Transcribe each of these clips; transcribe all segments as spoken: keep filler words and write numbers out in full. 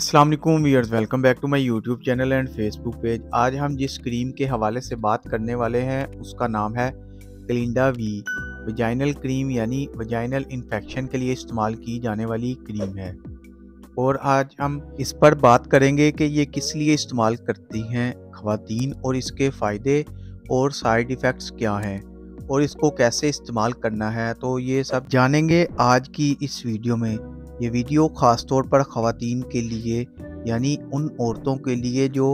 अस्सलाम वालेकुम viewers, welcome back to my YouTube channel and Facebook page. आज हम जिस क्रीम के हवाले से बात करने वाले हैं उसका नाम है क्लिंडा वी। वजाइनल क्रीम यानी वजाइनल इन्फेक्शन के लिए इस्तेमाल की जाने वाली क्रीम है और आज हम इस पर बात करेंगे कि ये किस लिए इस्तेमाल करती हैं ख़वातीन और इसके फ़ायदे और साइड इफ़ेक्ट्स क्या हैं और इसको कैसे इस्तेमाल करना है। तो ये सब जानेंगे आज की इस वीडियो में। ये वीडियो ख़ास तौर पर ख़वातीन के लिए यानी उन औरतों के लिए जो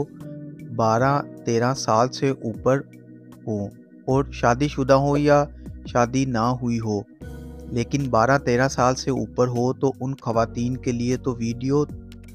बारह तेरह साल से ऊपर हो और शादीशुदा हो या शादी ना हुई हो, लेकिन बारह तेरह साल से ऊपर हो तो उन ख़वातीन के लिए तो वीडियो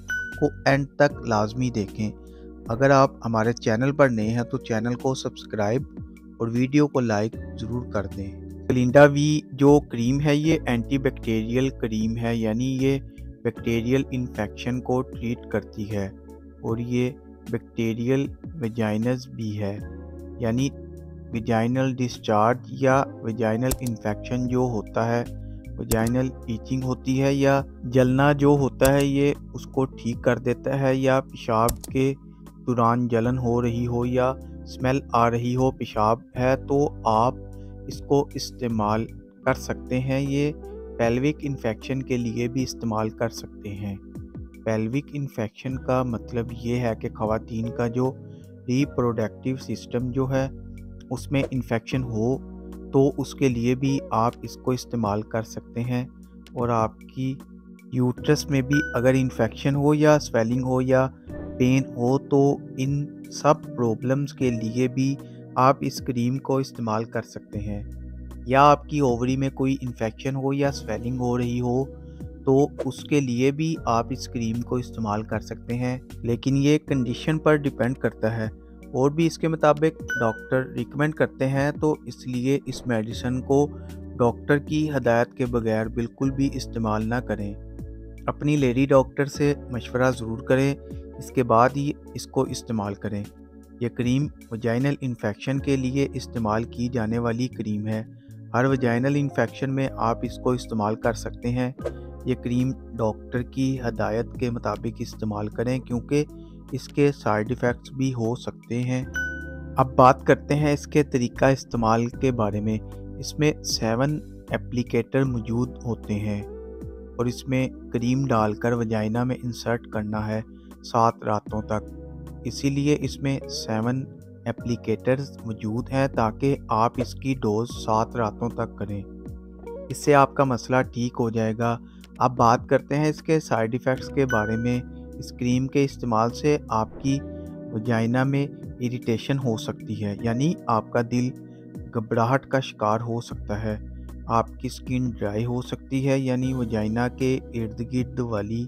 को एंड तक लाजमी देखें। अगर आप हमारे चैनल पर नए हैं तो चैनल को सब्सक्राइब और वीडियो को लाइक ज़रूर कर दें। क्लिंडा वी जो क्रीम है ये एंटीबैक्टीरियल क्रीम है, यानी ये बैक्टीरियल इन्फेक्शन को ट्रीट करती है और ये बैक्टीरियल वेजाइनस भी है, यानी वेजाइनल डिस्चार्ज या वेजाइनल इन्फेक्शन जो होता है, वेजाइनल ईचिंग होती है या जलना जो होता है, ये उसको ठीक कर देता है। या पेशाब के दौरान जलन हो रही हो या स्मेल आ रही हो पेशाब है तो आप इसको इस्तेमाल कर सकते हैं। ये पेल्विक इन्फेक्शन के लिए भी इस्तेमाल कर सकते हैं। पेल्विक इन्फेक्शन का मतलब ये है कि ख़वातीन का जो रिप्रोडक्टिव सिस्टम जो है उसमें इन्फेक्शन हो तो उसके लिए भी आप इसको इस्तेमाल कर सकते हैं। और आपकी यूट्रस में भी अगर इन्फेक्शन हो या स्वेलिंग हो या पेन हो तो इन सब प्रॉब्लम्स के लिए भी आप इस क्रीम को इस्तेमाल कर सकते हैं। या आपकी ओवरी में कोई इन्फेक्शन हो या स्वेलिंग हो रही हो तो उसके लिए भी आप इस क्रीम को इस्तेमाल कर सकते हैं, लेकिन ये कंडीशन पर डिपेंड करता है और भी इसके मुताबिक डॉक्टर रिकमेंड करते हैं, तो इसलिए इस मेडिसिन को डॉक्टर की हदायत के बगैर बिल्कुल भी इस्तेमाल ना करें। अपनी लेडी डॉक्टर से मशवरा ज़रूर करें, इसके बाद ही इसको इस्तेमाल करें। यह क्रीम वजाइनल इन्फेक्शन के लिए इस्तेमाल की जाने वाली क्रीम है। हर वजाइनल इन्फेक्शन में आप इसको इस्तेमाल कर सकते हैं। ये क्रीम डॉक्टर की हदायत के मुताबिक इस्तेमाल करें क्योंकि इसके साइड इफ़ेक्ट्स भी हो सकते हैं। अब बात करते हैं इसके तरीका इस्तेमाल के बारे में। इसमें सेवन एप्लीकेटर मौजूद होते हैं और इसमें क्रीम डालकर वजाइना में इंसर्ट करना है सात रातों तक। इसीलिए इसमें सेवन एप्लीकेटर्स मौजूद हैं ताकि आप इसकी डोज सात रातों तक करें। इससे आपका मसला ठीक हो जाएगा। अब बात करते हैं इसके साइड इफ़ेक्ट्स के बारे में। इस क्रीम के इस्तेमाल से आपकी वजाइना में इरिटेशन हो सकती है, यानी आपका दिल घबराहट का शिकार हो सकता है। आपकी स्किन ड्राई हो सकती है, यानी वजाइना के इर्द गिर्द वाली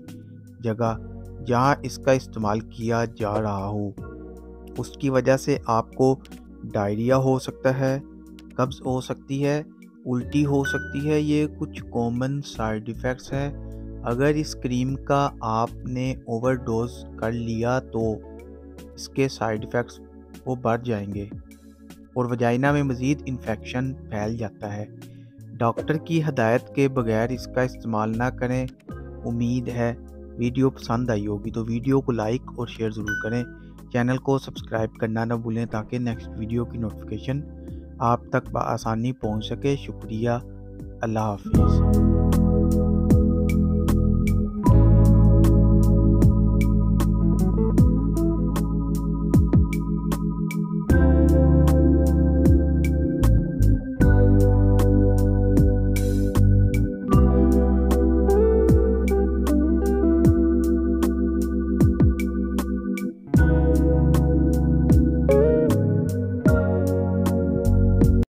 जगह जहाँ इसका इस्तेमाल किया जा रहा हो उसकी वजह से आपको डायरिया हो सकता है, कब्ज़ हो सकती है, उल्टी हो सकती है। ये कुछ कॉमन साइड इफ़ेक्ट्स हैं। अगर इस क्रीम का आपने ओवरडोज कर लिया तो इसके साइड इफ़ेक्ट्स वो बढ़ जाएंगे और वजाइना में मज़ीद इन्फेक्शन फैल जाता है। डॉक्टर की हदायत के बगैर इसका इस्तेमाल ना करें। उम्मीद है वीडियो पसंद आई होगी, तो वीडियो को लाइक और शेयर ज़रूर करें। चैनल को सब्सक्राइब करना ना भूलें ताकि नेक्स्ट वीडियो की नोटिफिकेशन आप तक बआसानी पहुंच सके। शुक्रिया। अल्लाह हाफिज़।